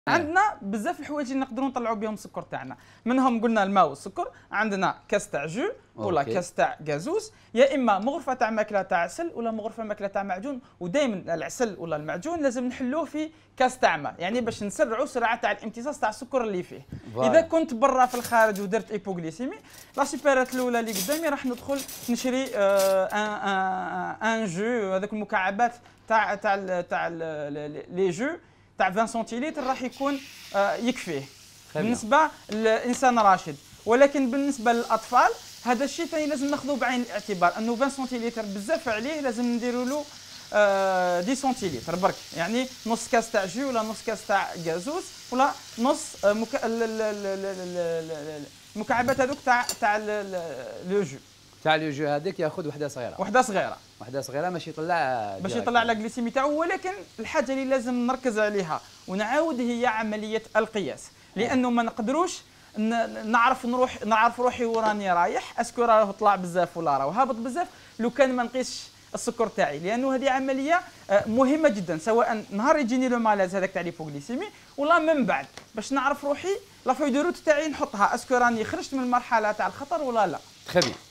عندنا بزاف الحوايج اللي نقدروا نطلعوا بهم السكر تاعنا، منهم قلنا الماء والسكر، عندنا كاس تاع جو ولا كاس تاع غازوز، يا اما مغرفه تاع ماكله تاع عسل ولا مغرفه ماكله تاع معجون، ودائما العسل ولا المعجون لازم نحلوه في كاس تاع ماء، يعني باش نسرعوا سرعه تاع الامتصاص تاع السكر اللي فيه. اذا كنت برا في الخارج ودرت ايبوغليسيمي، لا سوبرات الاولى اللي قدامي راح ندخل نشري ان جو، هذوك المكعبات تاع لي جو تاع 20 سنتيلتر راح يكون يكفيه بالنسبه للانسان راشد. ولكن بالنسبه للاطفال هذا الشيء ثاني لازم ناخذه بعين الاعتبار، انه 20 سنتيلتر بزاف عليه، لازم نديروا له 10 سنتيلتر برك، يعني نص كاس تاع جو ولا نص كاس تاع غازوز ولا نص المكعبات هذوك تاع لو جو. تاع لو جو هذاك ياخذ وحده صغيره، وحده صغيره باش يطلع لا جليسيمي تاعو. ولكن الحاجه اللي لازم نركز عليها ونعاود هي عمليه القياس، لانه ما نقدروش نعرف روحي وراني رايح اسكو راه طلع بزاف ولا راه هابط بزاف لو كان ما نقيسش السكر تاعي، لانه هذه عمليه مهمه جدا، سواء نهار يجيني لو مالاز هذاك تاع ليبوغليسيمي ولا من بعد، باش نعرف روحي لا فوي دو روت تاعي نحطها اسكو راني خرجت من المرحله تاع الخطر ولا لا. تخي بيان.